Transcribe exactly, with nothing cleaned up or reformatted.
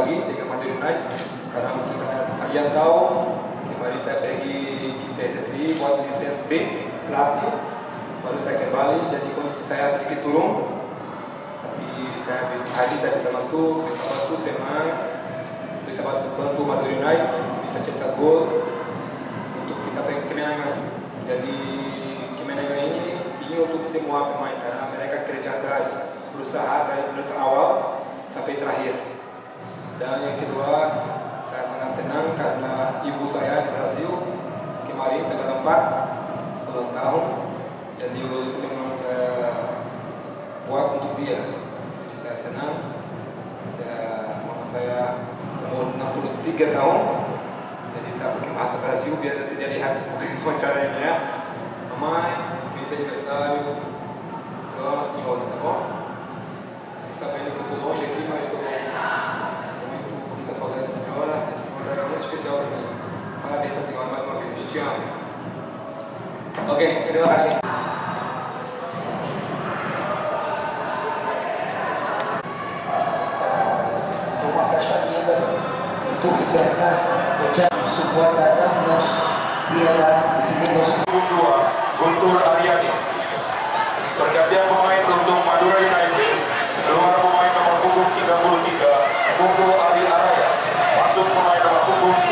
lagi dengan Madura United karena mungkin karena kalian tahu kemarin saya pergi ke P S S I buat lisensi B pelatih, baru saya kembali jadi kondisi saya sedikit turun, tapi saya bisa, hari saya bisa masuk, bisa bantu teman, bisa bantu Madura United, bisa cetak gol untuk kita kemenangan. Jadi kemenangan ini ini untuk semua pemain karena mereka kerja keras, berusaha dari menit awal sampai terakhir. Dan yang kedua, saya sangat senang karena ibu saya di Brasil kemarin tanggal empat ulang tahun, jadi gol itu memang saya buat untuk dia. Jadi saya senang. Saya, mama saya umur enam puluh tiga tahun, jadi saya pakai bahasa Brasil biar tidak lihat wawancaranya ya. Mamãe, feliz aniversário, eu amo a senhora, tá bom? Sabendo que eu estou longe aqui, mas estou muito com muita saudade da senhora. A senhora é muito especial para mim. Parabéns para a senhora mais uma vez. Te amo. Oke, terima kasih. Foi uma festa linda. Muito festa. Support datang nos biara sini nos. Guntur Aryani. Pergantian pemain untuk Madura United. Keluar pemain nomor punggung tiga puluh tiga, Guntur Ari Araya. Masuk pemain nomor punggung